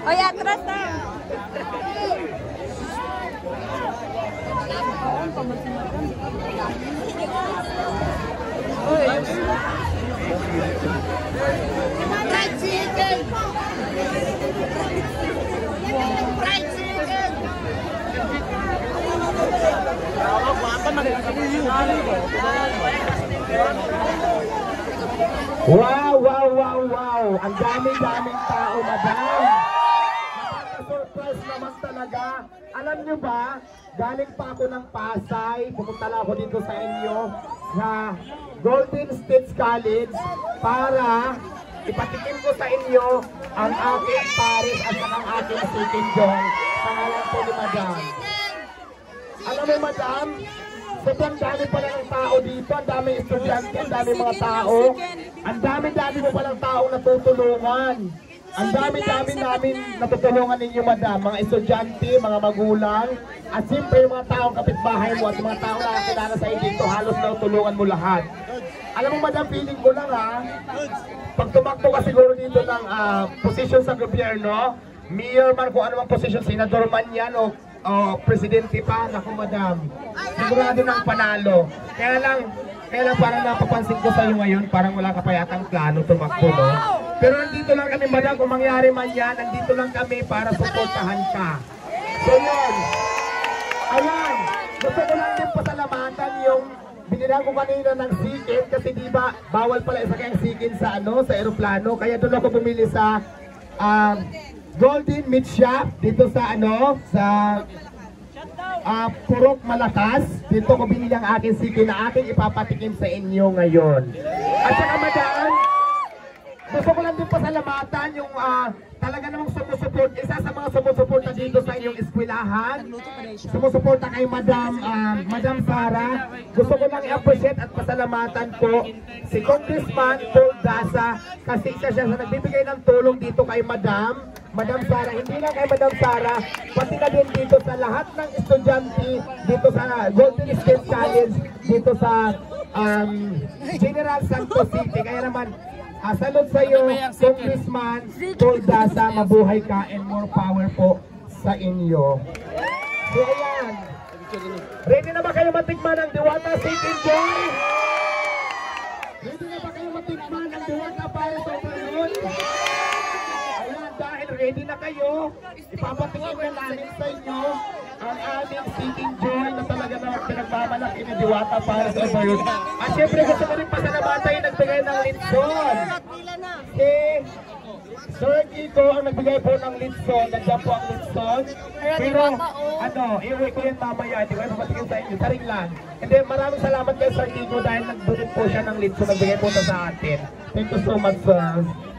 Oy, atras na. Fried chicken! Fried chicken! Wow, wow, wow, wow! Ang daming-daming tao, madam! Nakaka-surprise naman talaga. Alam nyo ba, galing pa ako ng Pasay, pumunta lang ako dito sa inyo, sa Golden State College, para ipatikim ko sa inyo ang aking Paris at ang aking chicken joy. Pangalan po ni madam. Alam mo madam, sobrang dami pala ng tao dito, ang daming estudyante, ang daming mga tao, ang dami-dami mo palang taong natutulungan. Ang dami-dami namin natutulungan ninyo madam, mga estudyante, mga magulang, at siyempre yung mga taong kapitbahay mo at mga taong nakakilala sa iyo dito, halos natutulungan mo lahat. Alam mo madam, feeling ko lang ha, pag tumakbo ka siguro dito ng posisyon sa gobyerno, mayor man kung ano mang posisyon, senador man yan o presidente pa, naku madam, sigurado ng panalo. Kaya lang parang napapansin ko sa iyo ngayon, parang wala ka pa yatang plano tumakbo, no? Pero nandito lang kami madam, kung mangyari man yan, nandito lang kami para suportahan ka. So yun, ayan, gusto ko lang din pasalamatan yung binila ko kanina ng sikin, kasi diba bawal pala isa kayang sikin sa sa aeroplano, kaya doon ako bumili sa Golden Meat Shop dito sa sa Purok Malakas. Dito ko binili ang aking sikin na aking ipapatikim sa inyo ngayon. At saka madam, gusto ko lang din pasalamatan yung talaga namang sumusuport, isa sa mga sumusuporta dito sa inyong eskwelahan, sumusuporta kay Madam Sara. Gusto ko lang i-appreciate at pasalamatan po si Congressman Paul Daza, kasi isa siya sa nagbibigay ng tulong dito kay Madam Sara. Hindi lang kay Madam Sara, pati na din dito sa lahat ng estudyante dito sa Golden State College, dito sa General Santos City. Kaya naman, salud sa iyo, Congressman Paul Daza, mabuhay ka and more power po sa inyo. So ayan, ready na ba kayo matikman ng Diwata Chicken Joy? Ready na ba kayo matikman ng Diwata Paris Overload? Ayan, dahil ready na kayo, ipapatikin na namin sa inyo ang aming Chicken Joy na talaga na pinagmamalaki ng Diwata Paris Overload. At syempre gusto ko rin pasalamatan yung nagbigay ng litson. Sir Kiko ang nagbigay po ng litson, nandiyan po ang litson. Pero iuwi ko yun mamaya, hindi ko yung papatikin sa inyo, taring lang. And then maraming salamat kay Sir Kiko dahil nagdunod po siya ng litson, nagbigay po sa atin. Thank you so much sir.